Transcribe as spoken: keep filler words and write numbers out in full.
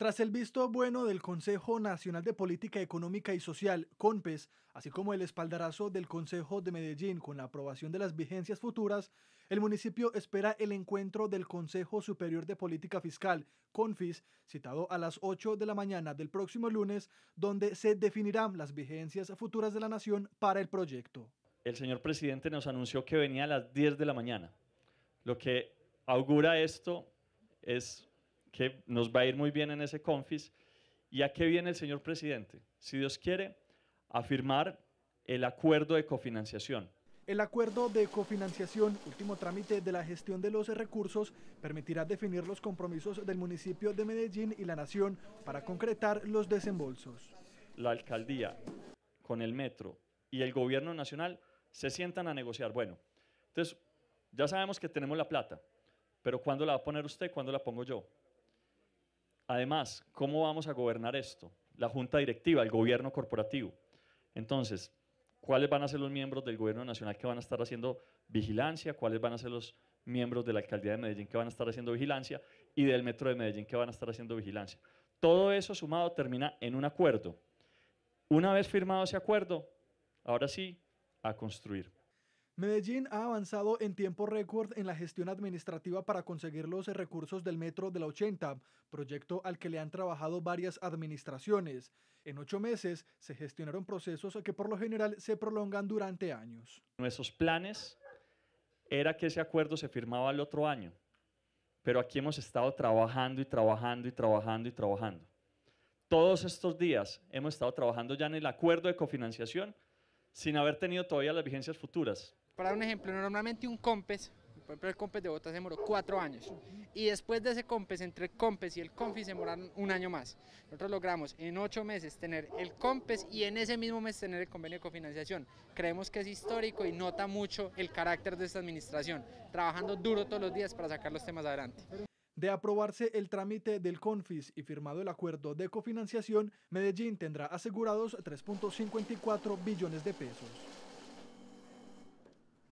Tras el visto bueno del Consejo Nacional de Política Económica y Social, CONPES, así como el espaldarazo del Consejo de Medellín con la aprobación de las vigencias futuras, el municipio espera el encuentro del Consejo Superior de Política Fiscal, CONFIS, citado a las ocho de la mañana del próximo lunes, donde se definirán las vigencias futuras de la nación para el proyecto. El señor presidente nos anunció que venía a las diez de la mañana. Lo que augura esto es que nos va a ir muy bien en ese CONFIS. ¿Y a qué viene el señor presidente? Si Dios quiere, a firmar el acuerdo de cofinanciación. El acuerdo de cofinanciación, último trámite de la gestión de los recursos, permitirá definir los compromisos del municipio de Medellín y la nación para concretar los desembolsos. La alcaldía con el metro y el gobierno nacional se sientan a negociar. Bueno, entonces ya sabemos que tenemos la plata, pero ¿cuándo la va a poner usted? ¿Cuándo la pongo yo? Además, ¿cómo vamos a gobernar esto? La junta directiva, el gobierno corporativo. Entonces, ¿cuáles van a ser los miembros del gobierno nacional que van a estar haciendo vigilancia? ¿Cuáles van a ser los miembros de la alcaldía de Medellín que van a estar haciendo vigilancia? Y del metro de Medellín que van a estar haciendo vigilancia. Todo eso sumado termina en un acuerdo. Una vez firmado ese acuerdo, ahora sí, a construir. Medellín ha avanzado en tiempo récord en la gestión administrativa para conseguir los recursos del Metro de la ochenta, proyecto al que le han trabajado varias administraciones. En ocho meses se gestionaron procesos que por lo general se prolongan durante años. Nuestros planes era que ese acuerdo se firmaba el otro año, pero aquí hemos estado trabajando y trabajando y trabajando y trabajando. Todos estos días hemos estado trabajando ya en el acuerdo de cofinanciación sin haber tenido todavía las vigencias futuras. Para dar un ejemplo, normalmente un COMPES, por ejemplo el COMPES de Bogotá se demoró cuatro años y después de ese COMPES, entre el COMPES y el CONFIS se demoraron un año más. Nosotros logramos en ocho meses tener el COMPES y en ese mismo mes tener el convenio de cofinanciación. Creemos que es histórico y nota mucho el carácter de esta administración, trabajando duro todos los días para sacar los temas adelante. De aprobarse el trámite del CONFIS y firmado el acuerdo de cofinanciación, Medellín tendrá asegurados tres punto cincuenta y cuatro billones de pesos.